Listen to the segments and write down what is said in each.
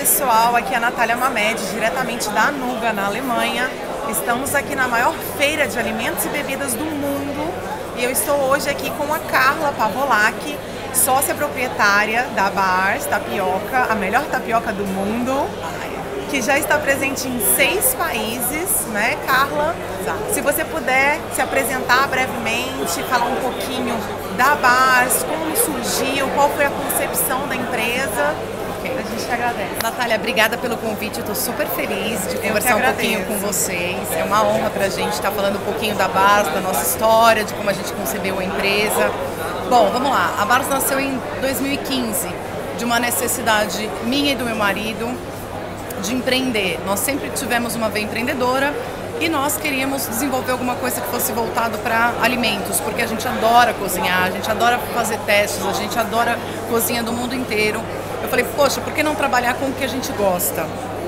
pessoal, aqui é a Natália Mamed, diretamente da Anuga, na Alemanha. Estamos aqui na maior feira de alimentos e bebidas do mundo e eu estou hoje aqui com a Carla Pavolac, sócia proprietária da Bars Tapioca, a melhor tapioca do mundo, que já está presente em 6 países, né, Carla? Se você puder se apresentar brevemente, falar um pouquinho da Bars, como surgiu, qual foi a concepção da empresa. A gente agradece. Natália, obrigada pelo convite, eu estou super feliz de conversar um pouquinho com vocês. É uma honra para a gente estar falando um pouquinho da Bars, da nossa história, de como a gente concebeu a empresa. Bom, vamos lá. A Bars nasceu em 2015, de uma necessidade minha e do meu marido de empreender. Nós sempre tivemos uma veia empreendedora e nós queríamos desenvolver alguma coisa que fosse voltado para alimentos, porque a gente adora cozinhar, a gente adora fazer testes, a gente adora cozinha do mundo inteiro. Eu falei, poxa, por que não trabalhar com o que a gente gosta?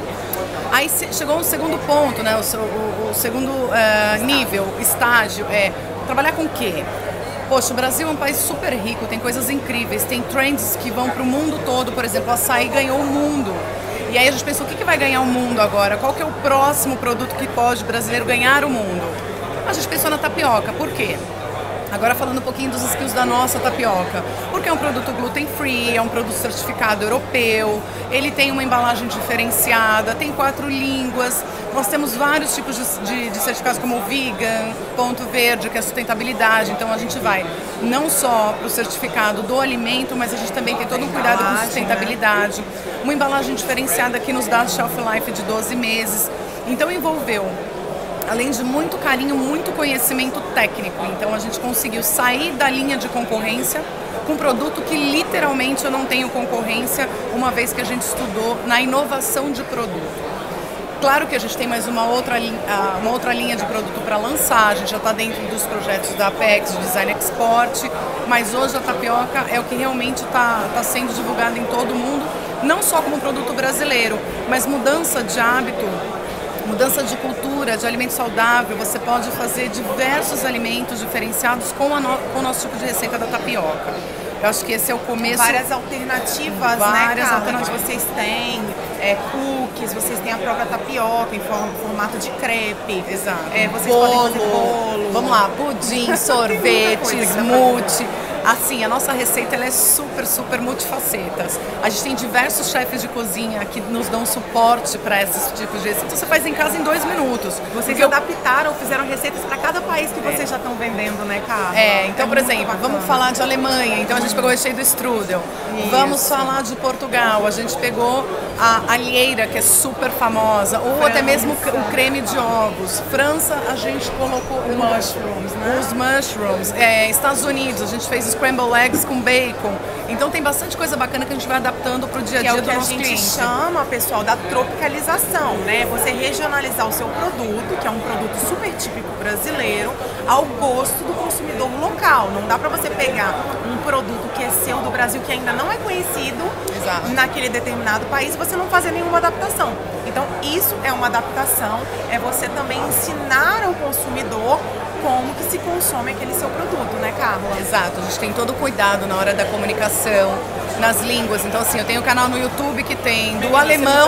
Aí chegou um segundo ponto, né? O segundo nível, estágio, trabalhar com o quê? Poxa, o Brasil é um país super rico, tem coisas incríveis, tem trends que vão para o mundo todo, por exemplo, o açaí ganhou o mundo. E aí a gente pensou, o que vai ganhar o mundo agora? Qual que é o próximo produto que pode o brasileiro ganhar o mundo? A gente pensou na tapioca, por quê? Agora falando um pouquinho dos skills da nossa tapioca, porque é um produto gluten free, é um produto certificado europeu, ele tem uma embalagem diferenciada, tem 4 línguas, nós temos vários tipos de certificados como o vegan, ponto verde, que é a sustentabilidade, então a gente vai não só para o certificado do alimento, mas a gente também tem todo um cuidado com sustentabilidade, uma embalagem diferenciada que nos dá shelf life de 12 meses, então envolveu, além de muito carinho, muito conhecimento técnico. Então a gente conseguiu sair da linha de concorrência com um produto que literalmente eu não tenho concorrência, uma vez que a gente estudou na inovação de produto. Claro que a gente tem mais uma outra linha de produto para lançar, a gente já está dentro dos projetos da Apex, de Design Export, mas hoje a tapioca é o que realmente está sendo divulgado em todo o mundo, não só como produto brasileiro, mas mudança de hábito, mudança de cultura, de alimento saudável, você pode fazer diversos alimentos diferenciados com o nosso tipo de receita da tapioca. Eu acho que esse é o começo. Várias alternativas, né, Carla, que vocês têm, cookies, vocês têm a própria tapioca em formato de crepe. Exato. Vocês podem fazer bolo. Vamos lá, pudim, sorvete, smoothie. Assim, a nossa receita ela é super multifacetas. A gente tem diversos chefes de cozinha que nos dão suporte para esses tipos de receita. Então você faz em casa em 2 minutos. Vocês adaptaram, fizeram receitas para cada país que vocês já estão vendendo, né, Carla? Então, por exemplo, vamos falar de Alemanha, então a gente pegou o recheio do strudel. Isso. Vamos falar de Portugal, a gente pegou a alheira, que é super famosa, ou até mesmo o creme de ovos. França, a gente colocou os mushrooms, né? Os mushrooms. Estados Unidos, a gente fez scrambled eggs com bacon. Então tem bastante coisa bacana que a gente vai adaptando para o dia a dia do nosso cliente. Que é o que a gente chama, pessoal, da tropicalização, né? Você regionalizar o seu produto, que é um produto super típico brasileiro, ao gosto do consumidor local. Não dá para você pegar um produto que é seu do Brasil, que ainda não é conhecido naquele determinado país, e você não fazer nenhuma adaptação. Então isso é uma adaptação, é você também ensinar ao consumidor como que se consome aquele seu produto, né, Carla? Exato, a gente tem todo o cuidado na hora da comunicação, nas línguas. Então assim, eu tenho um canal no YouTube que tem do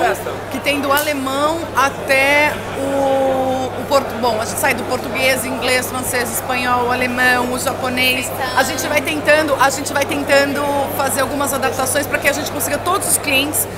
alemão até bom, a gente sai do português, inglês, francês, espanhol, alemão, o japonês. A gente vai tentando fazer algumas adaptações para que a gente consiga todos os clientes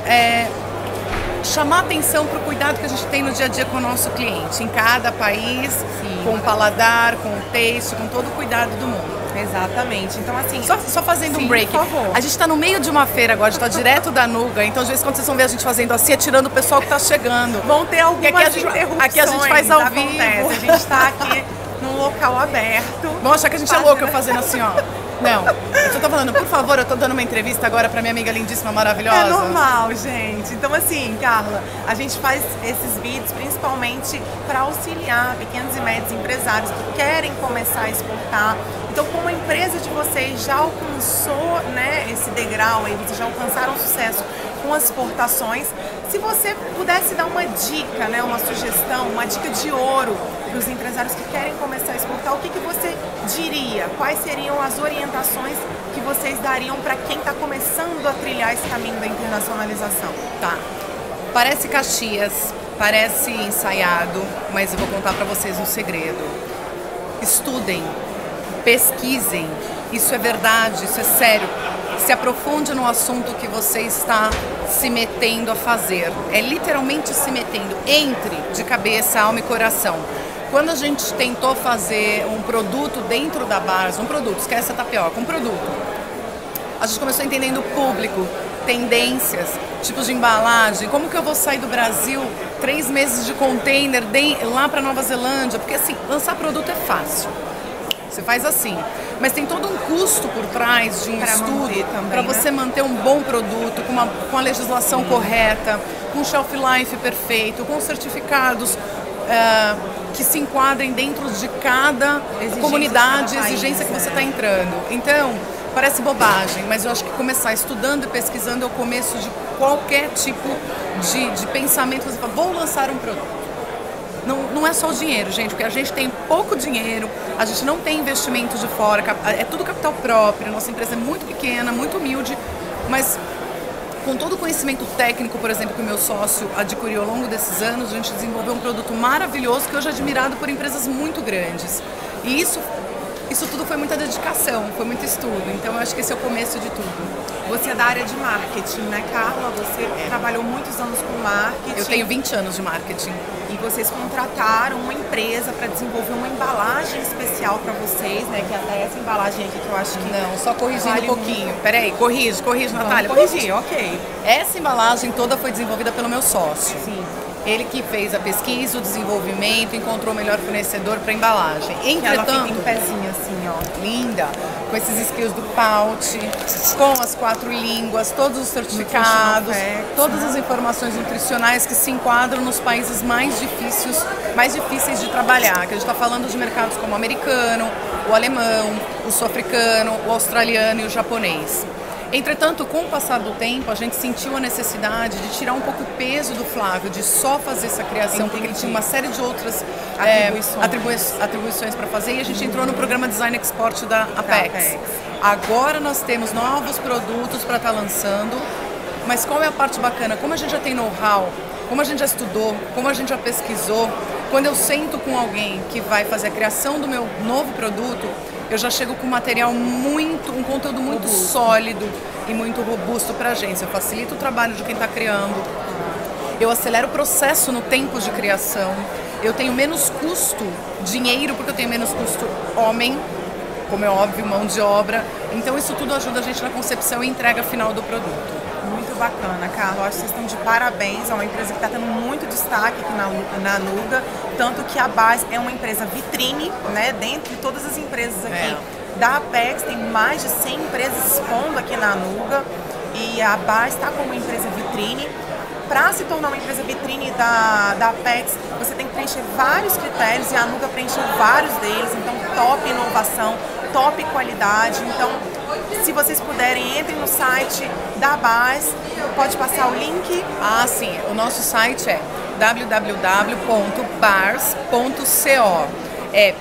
chamar atenção para o cuidado que a gente tem no dia a dia com o nosso cliente, em cada país, com o paladar, com o taste, com todo o cuidado do mundo. Exatamente. Então, assim... Só fazendo um break. Por favor. A gente está no meio de uma feira agora, a gente está direto da Anuga, então às vezes quando vocês vão ver a gente fazendo assim, atirando o pessoal que está chegando. Vão ter algumas interrupções. Aqui a gente faz ao vivo. A gente está aqui num local aberto. Vão achar que a gente é louco fazendo assim, ó. Não, eu tô falando, por favor, eu tô dando uma entrevista agora pra minha amiga lindíssima, maravilhosa. É normal, gente. Então assim, Carla, a gente faz esses vídeos principalmente para auxiliar pequenos e médios empresários que querem começar a exportar. Então, como a empresa de vocês já alcançou, né, esse degrau, aí, vocês já alcançaram sucesso com as exportações, Se você pudesse dar uma dica, né, uma sugestão, uma dica de ouro para os empresários que querem começar a exportar, o que você diria? Quais seriam as orientações que vocês dariam para quem está começando a trilhar esse caminho da internacionalização? Tá. Parece Caxias, parece ensaiado, mas eu vou contar para vocês um segredo. Estudem, pesquisem, isso é verdade, isso é sério. Se aprofunde no assunto que você está se metendo a fazer. É literalmente se metendo. Entre de cabeça, alma e coração. Quando a gente tentou fazer um produto dentro da Bars, um produto, esquece a tapioca, um produto, a gente começou entendendo o público, tendências, tipos de embalagem, como que eu vou sair do Brasil 3 meses de container lá para Nova Zelândia, porque assim, lançar produto é fácil. Você faz assim, mas tem todo um custo por trás de um estudo para você manter um bom produto, com a legislação correta, com o shelf life perfeito, com certificados que se enquadrem dentro de cada comunidade, exigência que você está entrando. Então, parece bobagem, mas eu acho que começar estudando e pesquisando é o começo de qualquer tipo de pensamento. Você fala, vou lançar um produto. Não é só o dinheiro, gente, porque a gente tem pouco dinheiro, a gente não tem investimento de fora, é tudo capital próprio, nossa empresa é muito pequena, muito humilde, mas com todo o conhecimento técnico, por exemplo, que o meu sócio adquiriu ao longo desses anos, a gente desenvolveu um produto maravilhoso que hoje é admirado por empresas muito grandes. E isso tudo foi muita dedicação, foi muito estudo, então eu acho que esse é o começo de tudo. Você é da área de marketing, né, Carla? Você trabalhou muitos anos com marketing. Eu tenho 20 anos de marketing. E vocês contrataram uma empresa para desenvolver uma embalagem especial para vocês, né? Que até essa embalagem aqui que eu acho que... Não, só corrigindo um pouquinho. Muito. Peraí, corrige, Natália. Corrigir, ok. Essa embalagem toda foi desenvolvida pelo meu sócio. Sim. Ele que fez a pesquisa, o desenvolvimento, encontrou o melhor fornecedor para embalagem. Entretanto, ela fica em pezinho assim, ó. Linda, com esses skills do pouch, com as 4 línguas, todos os certificados, todas as informações nutricionais que se enquadram nos países mais difíceis de trabalhar. Que a gente está falando de mercados como o americano, o alemão, o sul-africano, o australiano e o japonês. Entretanto, com o passar do tempo, a gente sentiu a necessidade de tirar um pouco o peso do Flávio, de só fazer essa criação, porque ele tinha uma série de outras atribuições para fazer, e a gente entrou no programa Design Export da Apex. Agora nós temos novos produtos para estar lançando, mas qual é a parte bacana? Como a gente já tem know-how, como a gente já estudou, como a gente já pesquisou, quando eu sento com alguém que vai fazer a criação do meu novo produto, eu já chego com um conteúdo muito sólido e muito robusto para a agência. Eu facilito o trabalho de quem está criando, eu acelero o processo no tempo de criação, eu tenho menos custo, dinheiro, porque eu tenho menos custo homem, como é óbvio, mão de obra. Então isso tudo ajuda a gente na concepção e entrega final do produto. Muito bacana, Carla. Eu acho que vocês estão de parabéns. É uma empresa que está tendo muito destaque aqui na Nuga. Tanto que a Bars é uma empresa vitrine, né? Dentre todas as empresas aqui da Apex, tem mais de 100 empresas expondo aqui na Nuga. E a Bars está como empresa vitrine. Para se tornar uma empresa vitrine da Apex, você tem que preencher vários critérios e a Nuga preencheu vários deles. Então, top inovação, top qualidade. Então, se vocês puderem, entrem no site da Bars, pode passar o link. Ah, sim, o nosso site é www.bars.co, é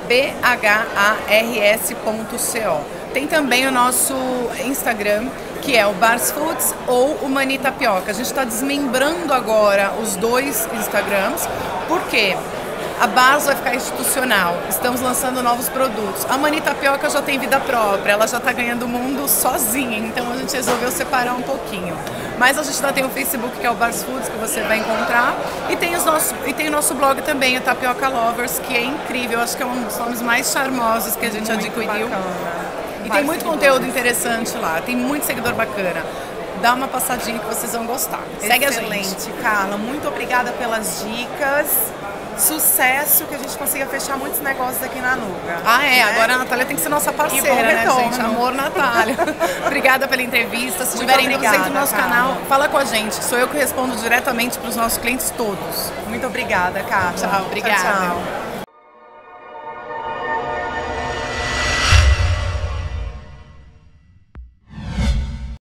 BHARS.co. Tem também o nosso Instagram, que é o Bars Foods ou o Mani Tapioca. A gente está desmembrando agora os 2 Instagrams, porque a Bars vai ficar institucional, estamos lançando novos produtos. A Mani Tapioca já tem vida própria, ela já está ganhando o mundo sozinha, então a gente resolveu separar um pouquinho. Mas a gente ainda tem o Facebook, que é o Bars Foods, que você vai encontrar, e tem o nosso blog também, o Tapioca Lovers, que é incrível, acho que é um dos nomes mais charmosos que a gente adquiriu. E tem muito conteúdo interessante lá, tem muito seguidor bacana. Dá uma passadinha que vocês vão gostar. Segue a gente. Excelente, Carla. Muito obrigada pelas dicas. Sucesso, que a gente consiga fechar muitos negócios aqui na Nuga. Ah, é. Né? Agora a Natália tem que ser nossa parceira, né, gente? Amor, Natália. Obrigada pela entrevista. Se tiverem dúvidas, entre no nosso canal, fala com a gente. Sou eu que respondo diretamente para os nossos clientes todos. Muito obrigada, Carla. Tchau, obrigada. Tchau, tchau.